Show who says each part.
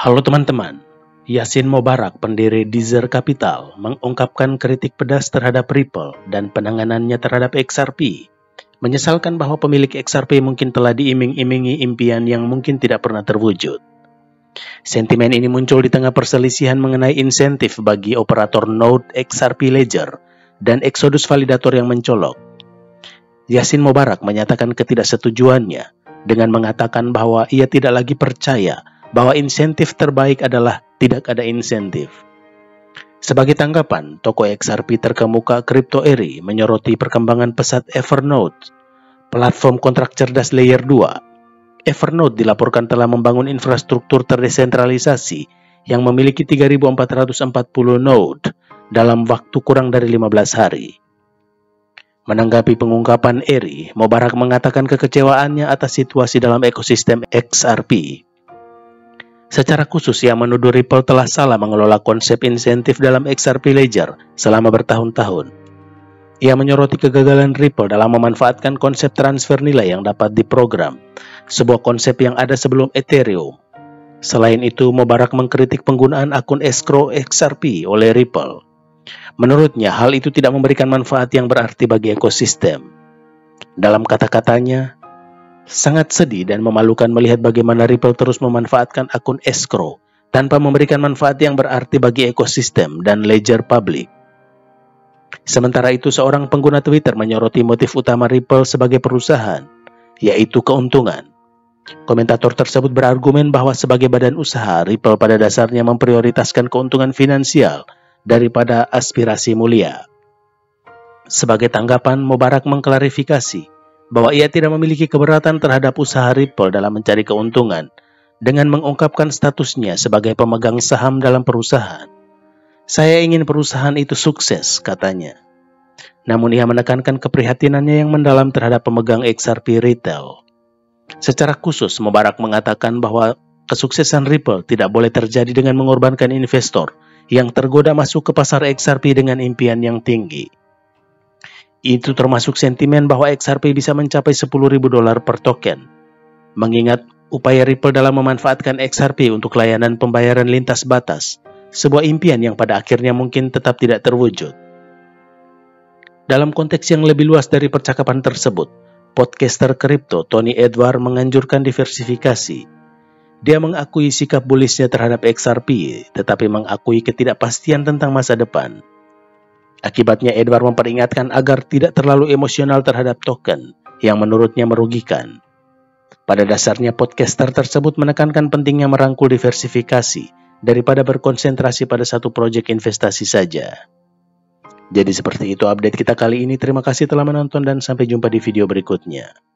Speaker 1: Halo teman-teman, Yasin Mobarak, pendiri Deezer Capital, mengungkapkan kritik pedas terhadap Ripple dan penanganannya terhadap XRP. Menyesalkan bahwa pemilik XRP mungkin telah diiming-imingi impian yang mungkin tidak pernah terwujud. Sentimen ini muncul di tengah perselisihan mengenai insentif bagi operator node XRP Ledger dan eksodus validator yang mencolok. Yasin Mobarak menyatakan ketidaksetujuannya dengan mengatakan bahwa ia tidak lagi percaya bahwa insentif terbaik adalah tidak ada insentif. Sebagai tanggapan, toko XRP terkemuka CryptoEri menyoroti perkembangan pesat Evernote, platform kontrak cerdas layer 2. Evernote dilaporkan telah membangun infrastruktur terdesentralisasi yang memiliki 3.440 node dalam waktu kurang dari 15 hari. Menanggapi pengungkapan Eri, Mobarak mengatakan kekecewaannya atas situasi dalam ekosistem XRP. Secara khusus, ia menuduh Ripple telah salah mengelola konsep insentif dalam XRP Ledger selama bertahun-tahun. Ia menyoroti kegagalan Ripple dalam memanfaatkan konsep transfer nilai yang dapat diprogram, sebuah konsep yang ada sebelum Ethereum. Selain itu, Mobarak mengkritik penggunaan akun escrow XRP oleh Ripple. Menurutnya, hal itu tidak memberikan manfaat yang berarti bagi ekosistem. Dalam kata-katanya, sangat sedih dan memalukan melihat bagaimana Ripple terus memanfaatkan akun escrow tanpa memberikan manfaat yang berarti bagi ekosistem dan ledger publik. Sementara itu, seorang pengguna Twitter menyoroti motif utama Ripple sebagai perusahaan, yaitu keuntungan. Komentator tersebut berargumen bahwa sebagai badan usaha, Ripple pada dasarnya memprioritaskan keuntungan finansial daripada aspirasi mulia. Sebagai tanggapan, Mobarak mengklarifikasi bahwa ia tidak memiliki keberatan terhadap usaha Ripple dalam mencari keuntungan dengan mengungkapkan statusnya sebagai pemegang saham dalam perusahaan. Saya ingin perusahaan itu sukses, katanya. Namun ia menekankan keprihatinannya yang mendalam terhadap pemegang XRP retail. Secara khusus, Mobarak mengatakan bahwa kesuksesan Ripple tidak boleh terjadi dengan mengorbankan investor yang tergoda masuk ke pasar XRP dengan impian yang tinggi. Itu termasuk sentimen bahwa XRP bisa mencapai $10.000 per token. Mengingat upaya Ripple dalam memanfaatkan XRP untuk layanan pembayaran lintas batas, sebuah impian yang pada akhirnya mungkin tetap tidak terwujud. Dalam konteks yang lebih luas dari percakapan tersebut, podcaster kripto Tony Edward menganjurkan diversifikasi. Dia mengakui sikap bullish-nya terhadap XRP, tetapi mengakui ketidakpastian tentang masa depan. Akibatnya, Edward memperingatkan agar tidak terlalu emosional terhadap token yang menurutnya merugikan. Pada dasarnya, podcaster tersebut menekankan pentingnya merangkul diversifikasi daripada berkonsentrasi pada satu proyek investasi saja. Jadi seperti itu update kita kali ini. Terima kasih telah menonton dan sampai jumpa di video berikutnya.